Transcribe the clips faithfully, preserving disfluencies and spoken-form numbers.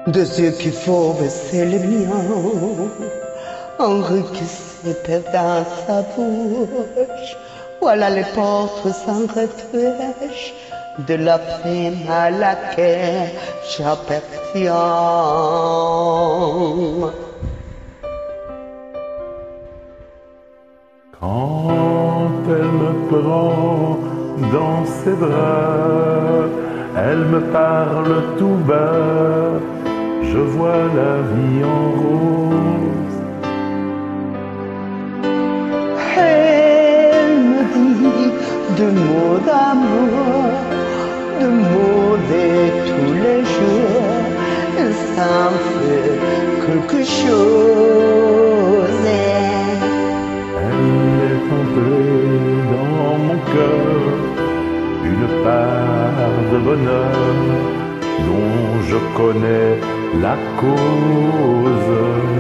Deux yeux qui font baisser les miens, Henri qui se perd dans sa bouche. Voilà les portes sans refuge de la femme à laquelle j'appartiens. Quand elle me prend dans ses bras, elle me parle tout bas, je vois la vie en rose. Elle me dit de mots d'amour, de mots de tous les jours, ça me fait quelque chose. Elle est entrée dans mon cœur, une part de bonheur dont je connais la cause.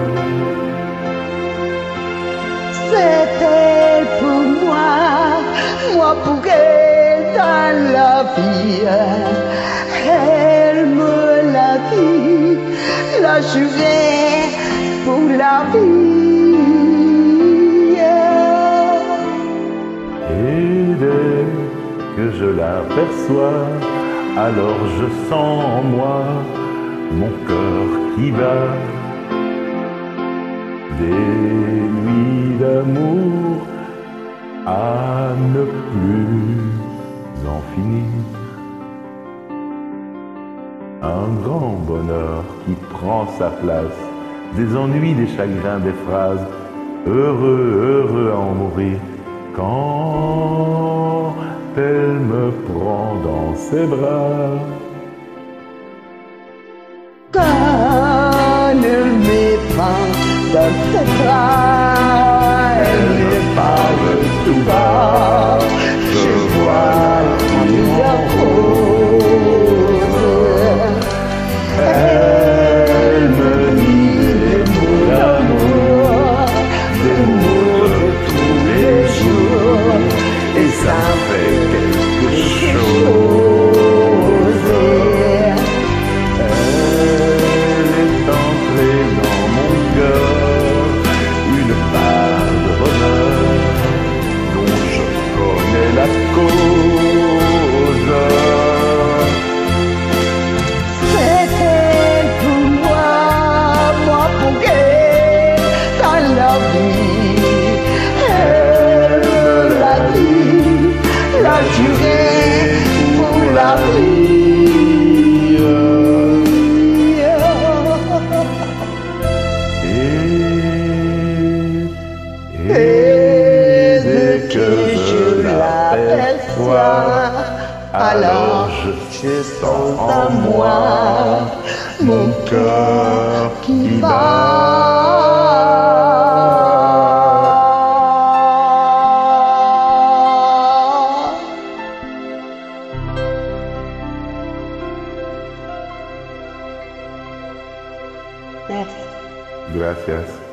C'est elle pour moi, moi pour elle dans la vie. Elle me l'a dit, la jurée pour la vie. Et dès que je l'aperçois, alors je sens en moi mon cœur qui bat. Des nuits d'amour à ne plus en finir. Un grand bonheur qui prend sa place, des ennuis, des chagrins, des phrases, heureux, heureux à en mourir. Quand elle me prend dans ses bras, quand elle me prend dans ses bras, elle me parle tout bas, je vois la vie en rose. Elle me dit des mots d'amour, des mots de tous les jours, et ça me fait quelque chose. elle est entrée dans mon cœur, une part de bonheur dont je connais la cause. C'est elle pour moi, moi pour elle dans la vie. Elle me l'a dit, la jurée pour la vie. Et, Et dès que je l'aperçois, alors je sens en moi mon cœur qui bat. Merci. gracias.